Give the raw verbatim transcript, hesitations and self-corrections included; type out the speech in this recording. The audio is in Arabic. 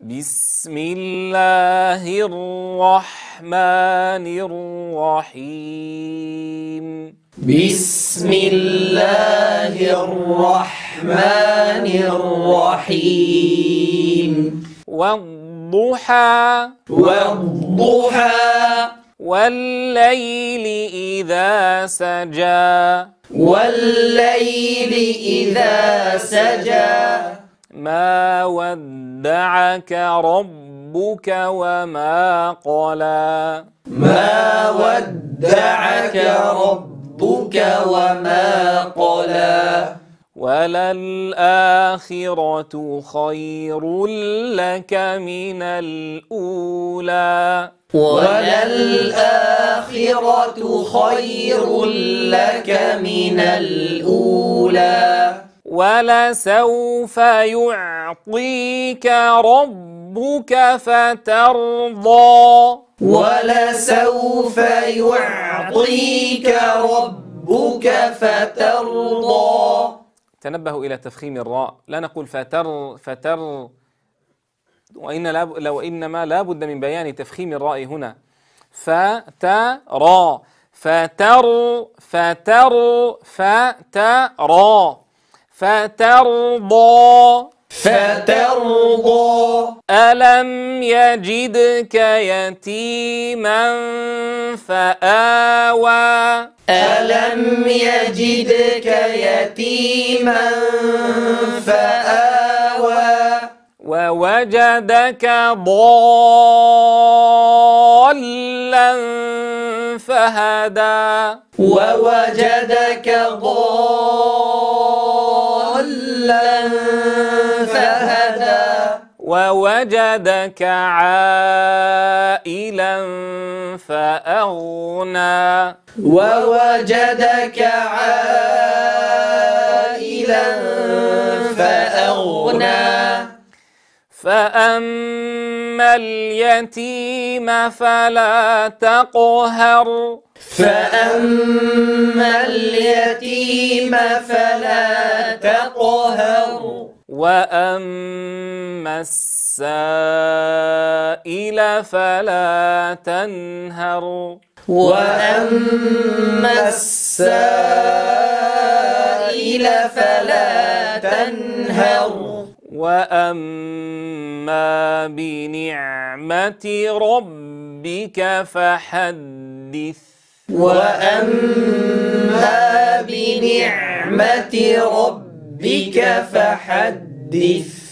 بسم الله الرحمن الرحيم. بسم الله الرحمن الرحيم. والضحى والضحى والليل إذا سجى والليل إذا سجى ما ودعك ربك وما قلى ما ودعك ربك وما قلى وللآخرة خير لك من الأولى وللآخرة خير لك من الأولى ولسوف يعطيك ربك فترضى ولسوف يعطيك ربك فترضى. تنبهوا إلى تفخيم الراء، لا نقول فتر فتر وإن لا لو إنما لا بد من بيان تفخيم الراء هنا. فترى فتر فتر فترى فترضى فترضى. ألم يجدك يتيما فآوى ألم يجدك يتيما فآوى ووجدك ضالا فهدى ووجدك ضالا فهدى ووجدك عائلا فأغنى ووجدك عائلا فأغنى فأما اليتيم فلا تقهر فأما اليتيم فلا تقهر وأما السائل فلا تنهر وأما السائل فلا تنهر وأما بنعمة ربك فحدث وأما بنعمة ربك فحدث.